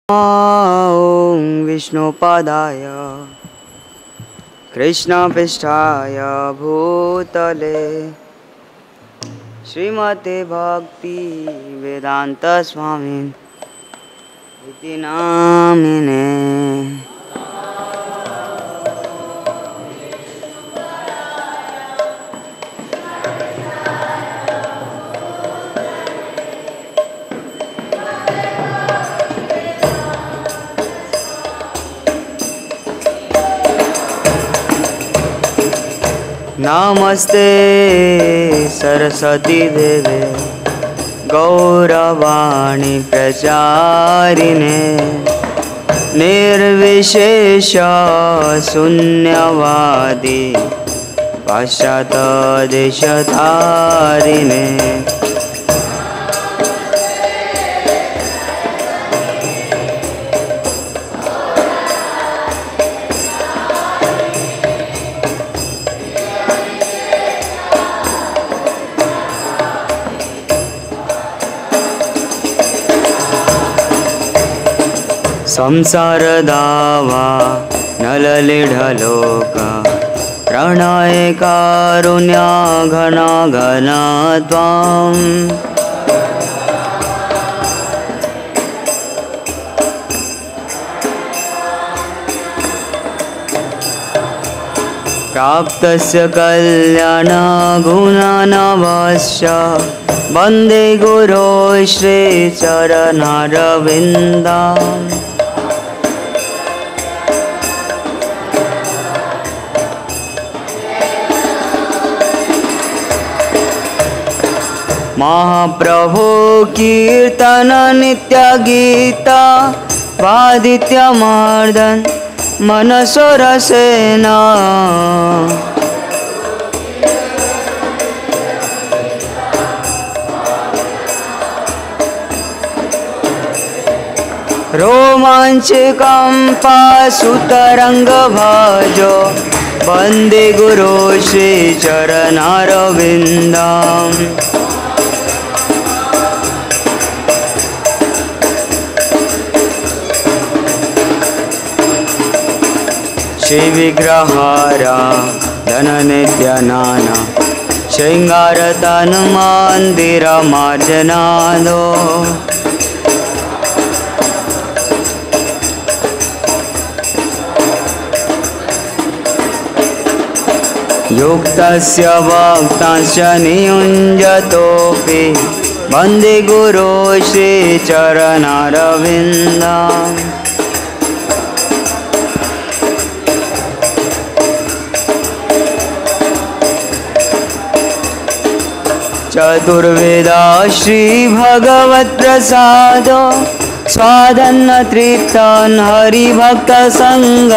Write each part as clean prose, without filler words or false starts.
ॐ विष्णुपदाय कृष्णपृष्ठाय भूतले श्रीमते भक्ति वेदांत स्वामी इति नामिने। नमस्ते सरस्वती देवे गौरवाणी प्रचारिणे निर्विशेष शून्यवादी पाश्चात्यदेशधारिणे। संसार दावा नललिढलोक प्रणय कारुण्य घन घन त्वां प्राप्तस्य कल्याण गुणनवस्य वन्दे गुरो श्री चरणारविन्दम्। महाप्रभु कीर्तन नित्य गीता वादित्य मर्दन मनसो रसेना रोमांचकंपा सुतरंग भजो वन्दे गुरो श्री चरणारविन्दम्। श्री विग्रहारा धन नित्यानाना श्रृंगार तन मंदिर मार्जनादो युक्तस्य भक्तस्य नियुञ्जतोऽपि वन्दे गुरो श्री चरणारविन्दम्। चतुर्वेदा श्री भगवत प्रसाद स्वादन्न तृप्तन हरिभक्त संग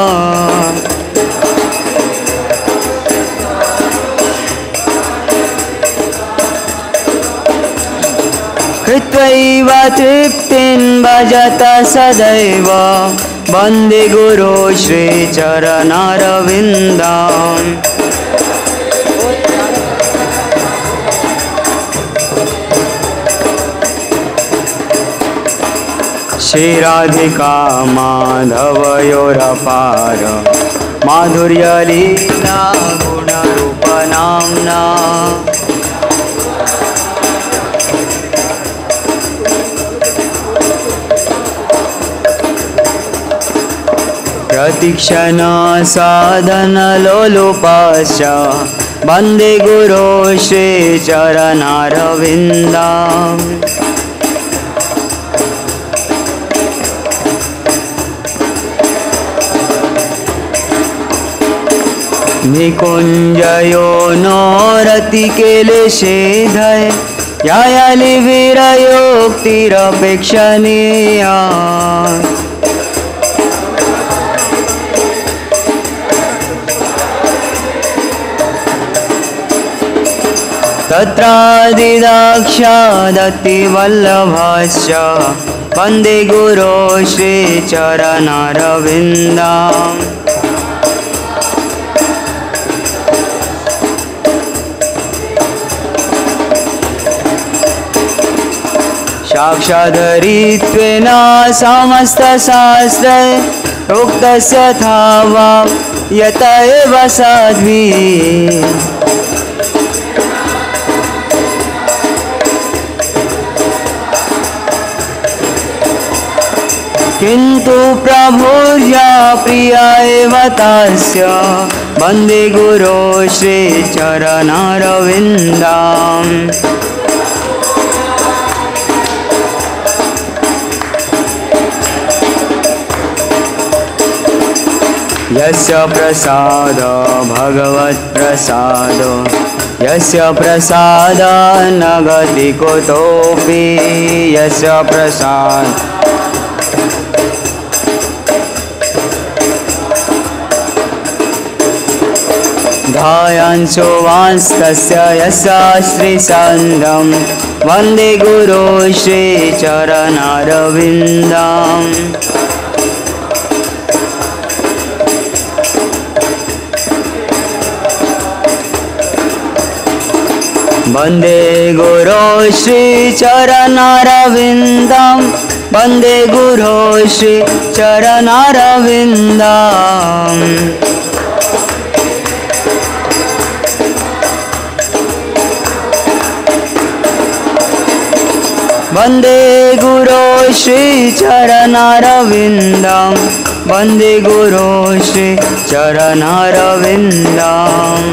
कृत्वैव तृप्तिं भजत सदैव वन्दे गुरो श्री चरणारविन्दम्। श्री राधिका माधवयोरपार माधुर्य लीला गुणरूप नाम्ना प्रतीक्षण साधन लोलुपश्च वन्दे गुरो श्री चरणारविन्दम्। निकुंजयो नो रतिकेलेशेधय यायालि वीरयोक्तिरपेक्षणीया तत्रादिदाक्षादतिवल्लभश्च वन्दे गुरो श्री चरणारविन्दम्। साक्षादरित्वेन समस्तशास्त्रे उक्तस्य थावा यत एव साध्वी किन्तु प्रभुर्या प्रिया एव तस्य वन्दे गुरो श्रीचरणारविन्दम् यस्य प्रसाद भगवत्प्रसाद यस्य प्रसाद न गति कुतोऽपि यस्य प्रसाद ध्यायन्सो वांस्तस्य यस्य श्रीसन्धं वन्दे गुरो श्रीचरणारविन्दम् वन्दे गुरो श्रीचरणारविन्दं वन्दे गुरो श्रीचरणारविन्दम् वन्दे गुरो श्रीचरणारविन्दं वन्दे गुरो श्रीचरणारविन्दम्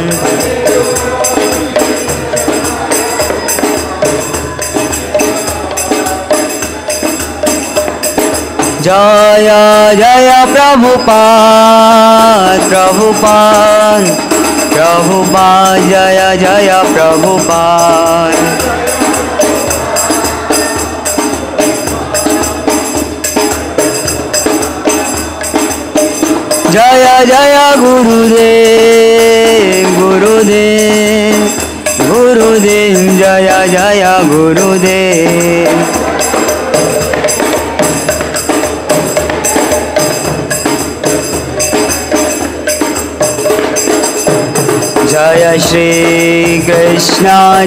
जय जय प्रभुपाद प्रभुपाद प्रभुपाद जय जय प्रभुपाद जय जय गुरुदेव गुरुदेव गुरुदेव जय जय गुरुदेव जय श्री कृष्ण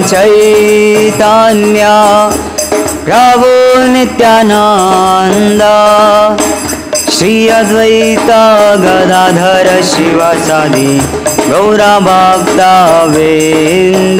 चैतन्य प्रभु नित्यानंद श्री अद्वैत गदाधर शिवासादि गौरा भक्तवृंद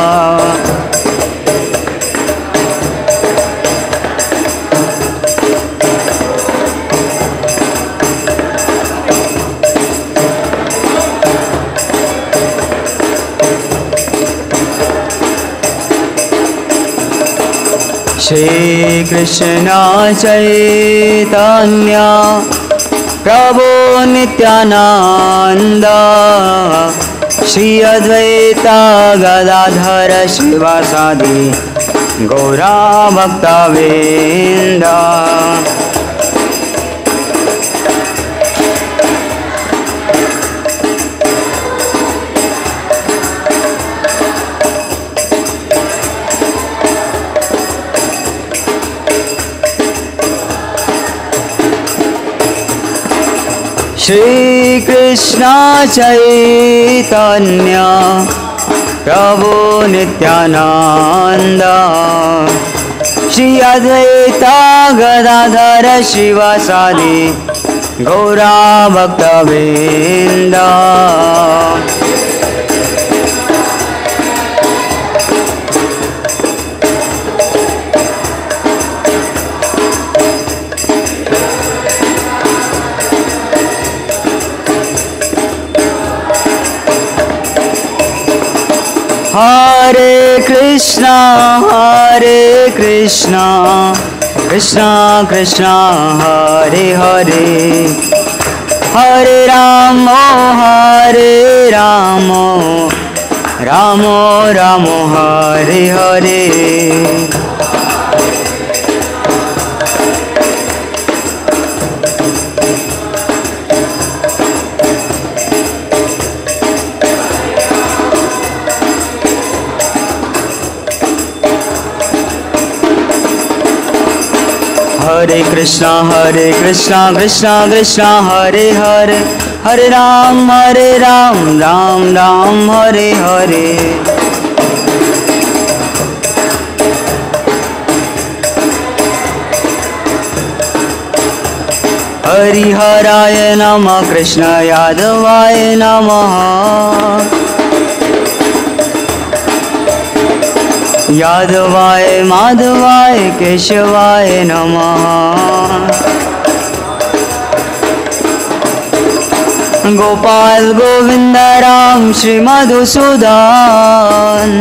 श्री कृष्ण चैतन्य प्रभु नित्यानंद श्री अद्वैत गदाधर शिवासादि गौरा भक्तवृंद श्री कृष्ण चैतन्य प्रभु नित्यानंद श्री अद्वैत गदाधर शिवासादि गौरा भक्तवृंद हरे कृष्णा कृष्णा कृष्णा हरे हरे हरे राम राम राम हरे हरे हरे कृष्णा कृष्णा कृष्णा हरे हरे हरे राम राम राम हरे हरे हरिहराय नमः कृष्ण यादवाय नमः यादवाय माधवाय केशवाय नमः गोपाल गोविंद राम श्री मधुसूदन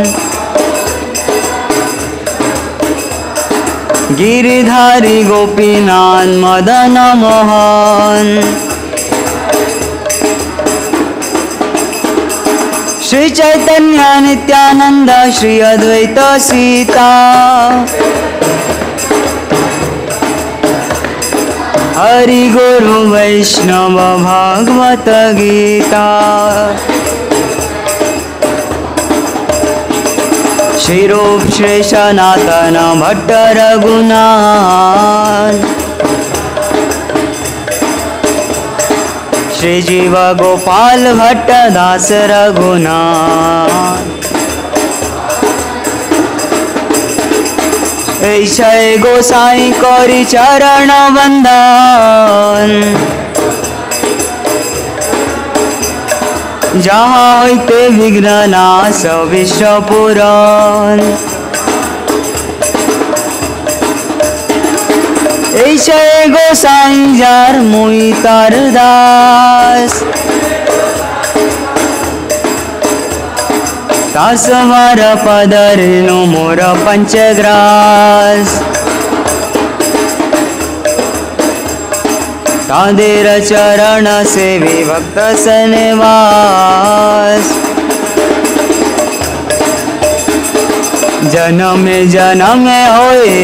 गिरिधारी गोपीनाथ मदन मोहन श्री चैतन्य नित्यानंद श्री अद्वैत सीता हरि गुरु वैष्णव भागवत गीता श्री रूप श्री सनातन भट्ट रघुनाथ श्री जीव गोपाल भट्ट दास रघुनाथ ऐशय गोसाई करी चरण वंदन जहाँ होते विघ्न नाश विश्व पुराण ऐशय गोसाई जार मुई तार दास दास मार पदरनु मोर पंचग्रास तादेर चरण सेवी भक्त सनिवास जन्म जन्म होए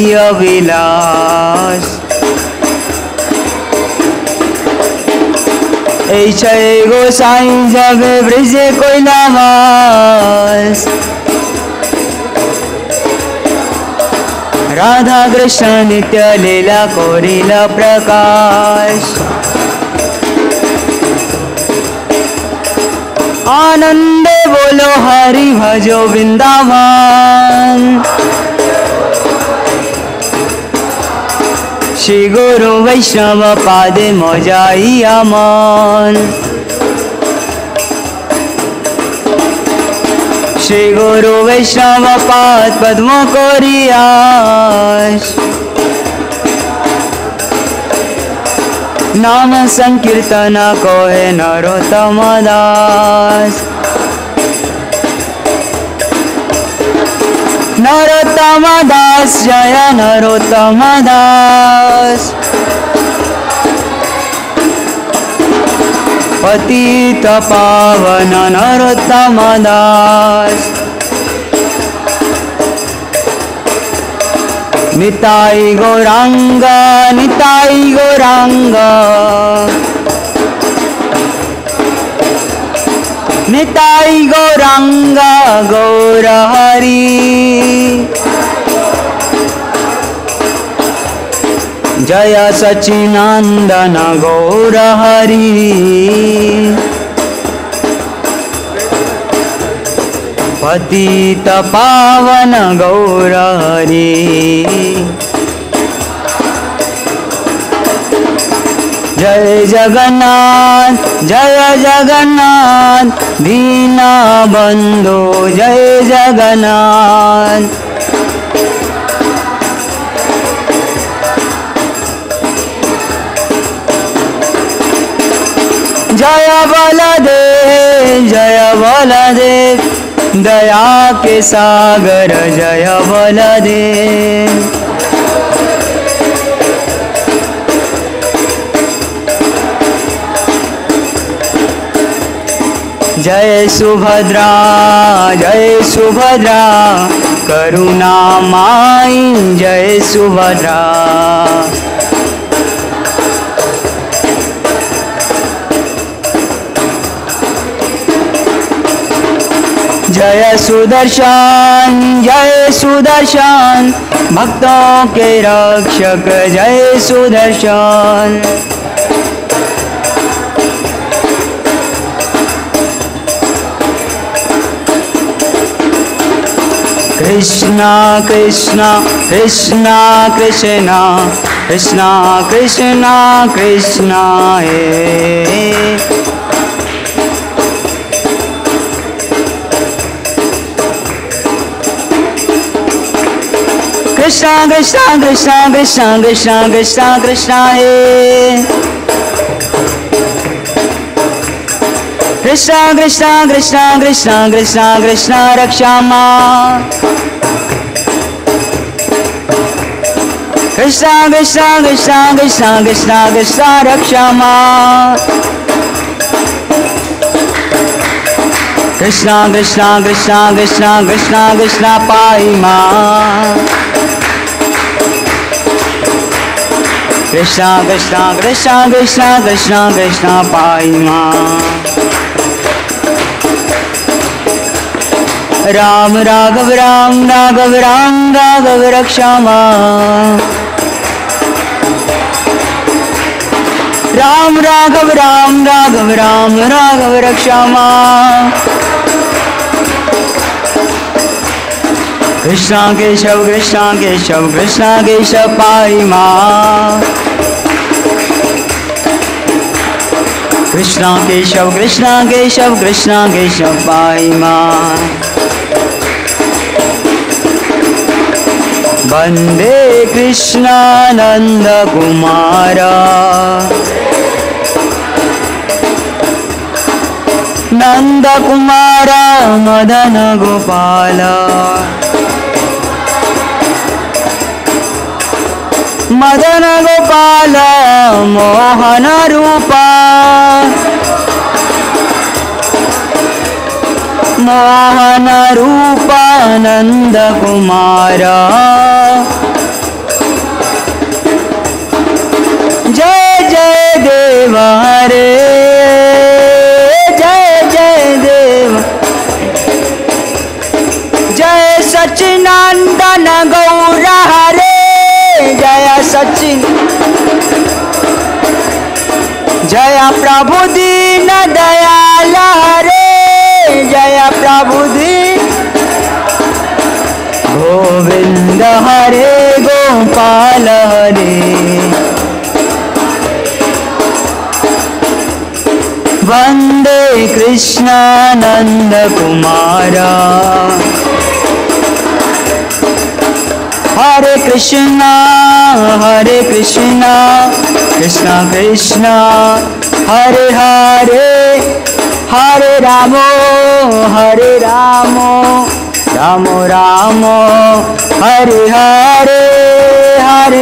अभिलाष ऐशय गोसाई जग ब्रिज कोइलावास राधा कृष्ण नित्य लीला कोरिल प्रकाश आनंदे बोलो हरि भजो वृंदावन श्री गुरु वैष्णव पादे मोजाइया मन श्री गुरु वैष्णव पाद पद्म कोरियाश नाम संकीर्तन कोहे नरोत्तम दास नरोत्तम दास जय नरोत्तम दास पतित पावन नरोत्तम दास निताई गौरांग निताई गौरांग निताई गौरांग गौर हरि जय सच्चिदानंद गौर हरि पतित पावन गौर हरि जय जगन्नाथ दीना बंधु जय जगन्नाथ जय बलदेव दया के सागर जय बलदेव जय सुभद्रा करुणा माई जय सुभद्रा जय सुदर्शन भक्तों के रक्षक जय सुदर्शन कृष्णा कृष्णा कृष्णा कृष्णा कृष्णा कृष्णा कृष्णा हे कृष्णा कृष्णा कृष्णा कृष्णा कृष्णा कृष्णा कृष्णा हे कृष्णा कृष्णा कृष्णा कृष्णा कृष्णा कृष्णा रक्षा मां कृष्णा कृष्णा कृष्णा कृष्णा कृष्णा कृष्णा रक्षा मां कृष्णा कृष्णा कृष्णा कृष्णा कृष्णा कृष्णा पाहि मां कृष्णा कृष्णा कृष्णा कृष्णा कृष्णा कृष्णा पाहि मां राम राघव राम राघव राम राघव रक्षा मां राम राघव राम राघव राम राघव रक्षा मां कृष्णा केशव कृष्णा केशव कृष्णा केशव पाहि मां कृष्णा केशव कृष्णा केशव कृष्णा केशव पाहि मां वंदे कृष्णा नंद कुमारा नंद कुमारा मदन गोपाला मदन गोपाल मोहन रूपा मोहन रूपा नंद कुमारा जय जय देव हरे जय जय देव जय सच्चिदानंद गौर हरे जय सचिन जय प्रभु दीन दयाल हरे जय प्रभु दीन गोविंद हरे गोपाल हरे वंदे कृष्णा नंद कुमारा हरे कृष्णा कृष्णा कृष्णा हरे हरे हरे रामो रामो रामो हरे हरे हरे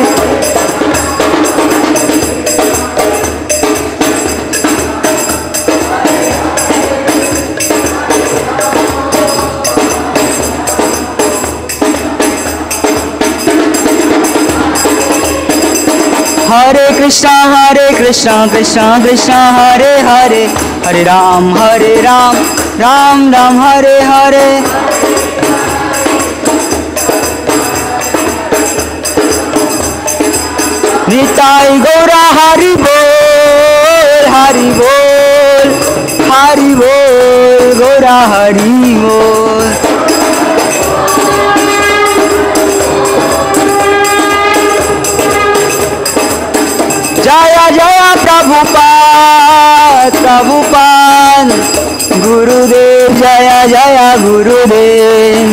हरे कृष्णा कृष्णा कृष्णा हरे हरे हरे राम राम राम हरे हरे निताई गौरा हरि बोल गौरा हरि बोल जय जय प्रभुपाद गुरुदेव जय जय गुरुदेव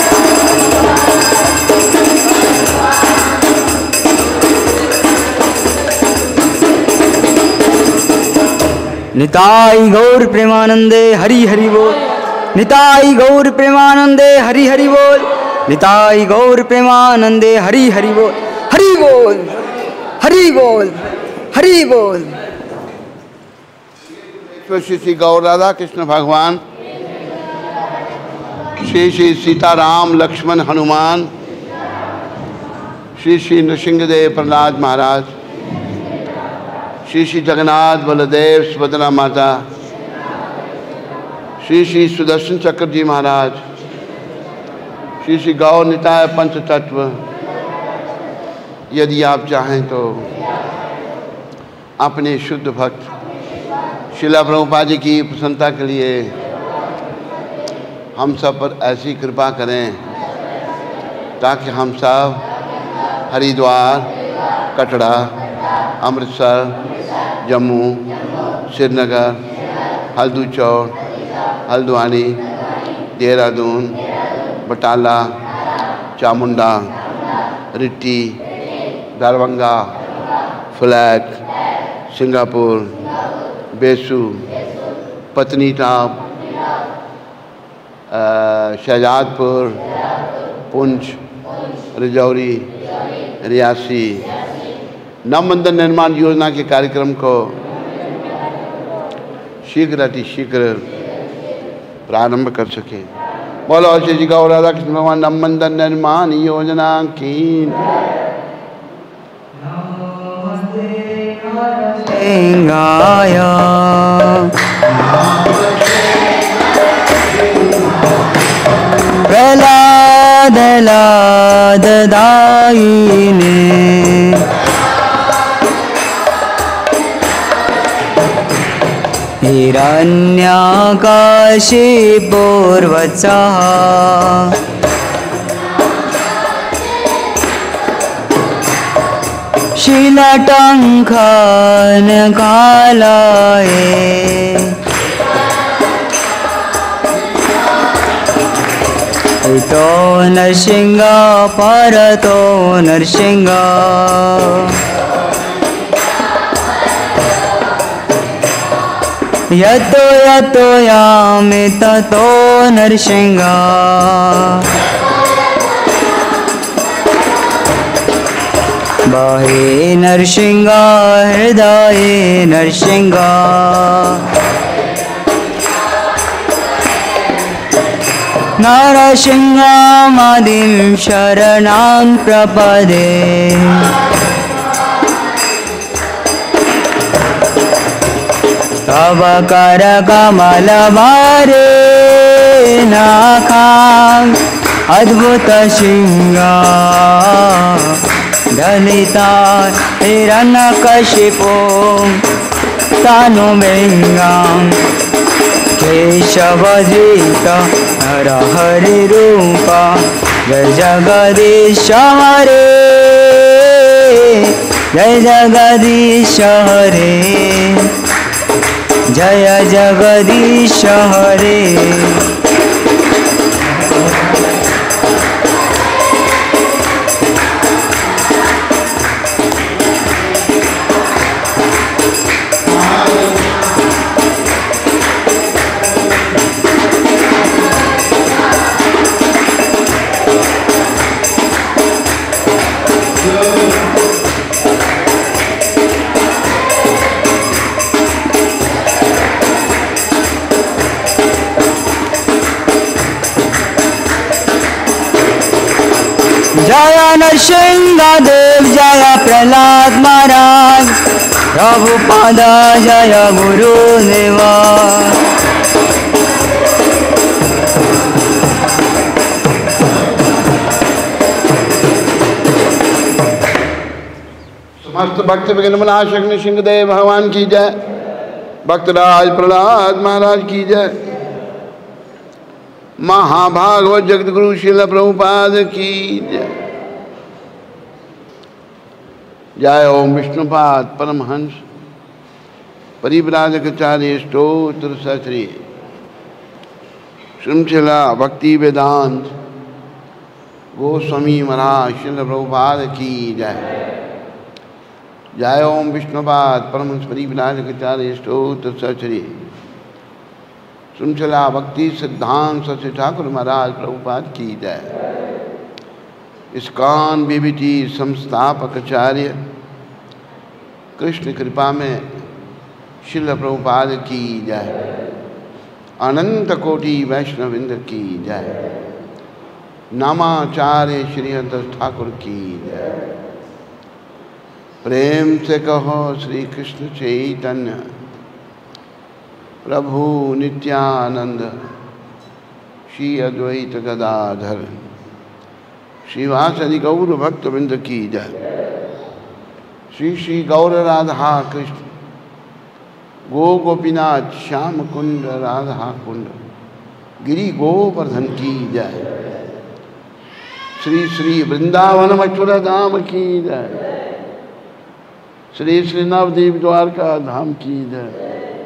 निताई गौर प्रेमानंदे हरि हरि बोल निताई गौर प्रेमानंदे हरि हरि बोल निताई गौर प्रेमानंदे हरि हरि बोल हरि बोल हरि बोल हरि बोल। श्री श्री गौर राधा कृष्ण भगवान श्री श्री सीताराम लक्ष्मण हनुमान श्री श्री नृसिंहदेव प्रहलाद महाराज श्री श्री जगन्नाथ बलदेव सुभद्रा माता श्री श्री सुदर्शन चक्र जी महाराज श्री श्री गौर निताय पंच तत्व। यदि आप चाहें तो अपने शुद्ध भक्त शिला प्रभुपाद जी की प्रसन्नता के लिए हम सब पर ऐसी कृपा करें ताकि हम सब हरिद्वार कटड़ा, अमृतसर, जम्मू, श्रीनगर, हल्दूचौर, हल्द्वानी, देहरादून, बटाला, चामुंडा, रिट्टी, दरभंगा, फ्लैट, सिंगापुर, बेसू, पत्नीटॉप, शहजादपुर, पुंछ, रिजौरी, रियासी नव मंदिर निर्माण योजना के कार्यक्रम को शीघ्र अतिशीघ्र प्रारंभ कर सके। बोलो श्री जी गौर राधा कृष्ण भगवान नव मंदिर निर्माण योजना की गाया प्रहलाद लाददायिने हिरण्याकाशिपूर्वचः शीलटङ्कनकालये इतो नरसिंह परतो नरसिंह यतो यतो यामि ततो नरसिंह बाहे नरसिंह हृदये नरसिंह नरसिंहमादिं शरणं प्रपदे तव करकमलभारे नाखां अद्भुत सिंह दलिता हिरण्यकशिपो तनुमृङ्गं केशवधृत नरहरिरूप जय जगदीश हरे जय जगदीश हरे जय जगदीश हरे। जय नरसिंह देव जय प्रहलाद महाराज प्रभुपाद जय गुरुदेवा समस्त भक्त विघ्नविनाशक नृसिंहदेव भगवान की जय। भक्तराज प्रहलाद महाराज की जय। महाभागवत जगत गुरु श्रील प्रभुपाद की जय। जय ओम विष्णुपाद परमहंस परिव्राजकाचार्य स्तोत्र सश्री श्रृंखला भक्ति वेदांत गोस्वामी महाराज श्रील प्रभुपाद की जय। जय ओम विष्णुपाद परमहंस परिव्राजकाचार्य स्तोत्र सश्री श्रृंखला भक्ति सिद्धांत सच्चे ठाकुर महाराज प्रभुपाद की जय। इस्कॉन बीबीटी संस्थापक आचार्य कृष्ण कृपा में शिल प्रभुपाद की जय। अनंत कोटि वैष्णविंद की जय। नामाचार्य श्री हंस ठाकुर की जय। प्रेम से कहो श्री कृष्ण चैतन्य प्रभु नित्यानंद श्री अद्वैत गदाधर श्रीवासदि गौर भक्तवृंद की जय। श्री श्री गौर राधा कृष्ण गो गोपीनाथ श्याम कुंड राधा कुंड गिरी गोवर्धन की जय। श्री श्री वृंदावन मथुरा धाम की जय। श्री श्री नवदीप द्वारका धाम की जय।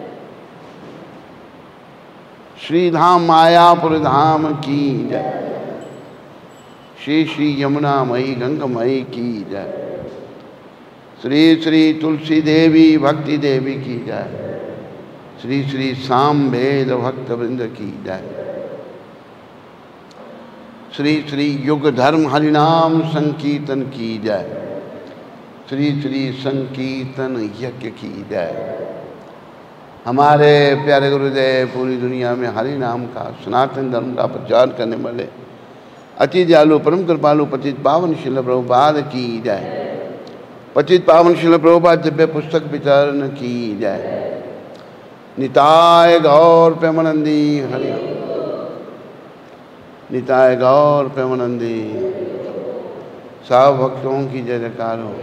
श्री धाम मायापुर धाम की जय। श्री श्री यमुना मई गंगमयी की जय। श्री श्री तुलसी देवी भक्ति देवी की जय। श्री श्री साम वेद भक्त वृंद की जय। श्री श्री युग धर्म हरिनाम संकीर्तन की जय। श्री श्री संकीर्तन यज्ञ की जय। हमारे प्यारे गुरुदेव पूरी दुनिया में हरि नाम का सनातन धर्म का प्रचार करने वाले अति दयालु परम कृपालु पतित पावन शिल प्रभुपाद की जय। पतित पावन शिल प्रभुपाद दिव्य पुस्तक वितरण की जय। निताय गौर प्रेमानंदी हरि। निताय गौर प्रेमानंदी। सब भक्तों की जय जयकार हो।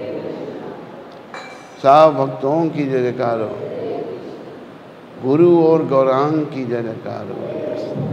सब भक्तों की जय जयकार हो। गुरु और गौरांग की जय जयकार हो।